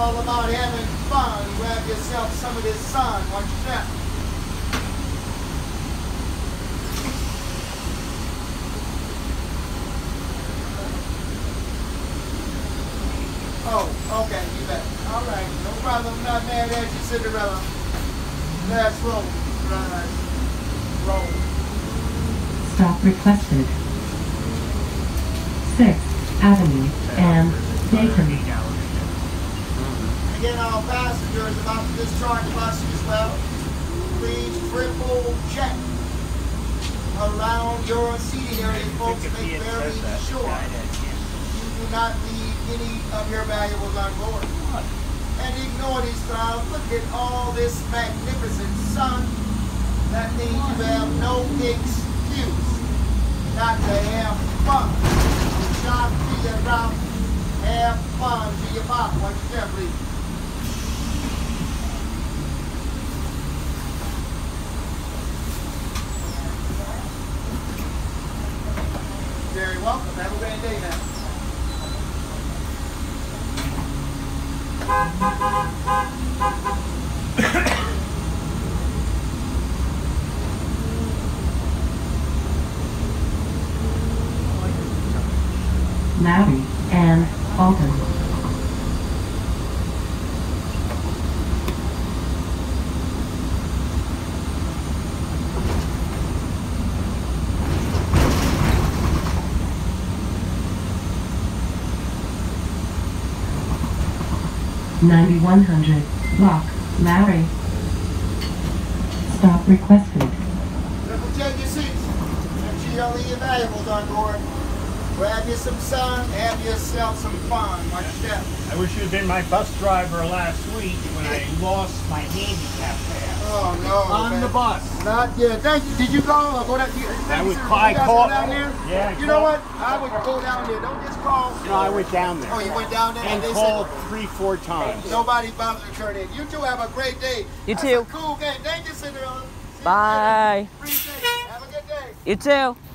all about having fun. Grab yourself some of this sun. Watch your step. Oh, okay, you bet. All right, no problem. I'm not mad at you, Cinderella. Last roll. Right. Roll. Stop requested. 6th Avenue and Dayton. Again, all passengers about to discharge the bus as well. Please triple check around your seating area, folks. Make very sure you do not leave any of your valuables on board. And ignore these clouds. Look at all this magnificent sun. That means you have no excuse not to have fun. Shop to your route. Have fun to your bottom. Watch your step, please. Very welcome. Have a great day now. Larry and Alton. $9,100. Lock. Larry. Stop requested. Triple check your seats. Make sure you don't leave your valuables on board. Grab you some sun, have yourself some fun. Watch your step. I wish you'd been my bus driver last week when I lost my handicap pass. Oh no! On the bus. Not yet. Thank you. Did you go? Or go down? I called down there. Yeah. You know what? I would go down there. Don't just call. No, I went down there. Oh, you went down there And they called said 3-4 times. nobody bothered to turn in. You two have a great day. You That's too. a cool game. Thank you, Cinderella. See you Bye. later. Appreciate it. Have a good day. You too.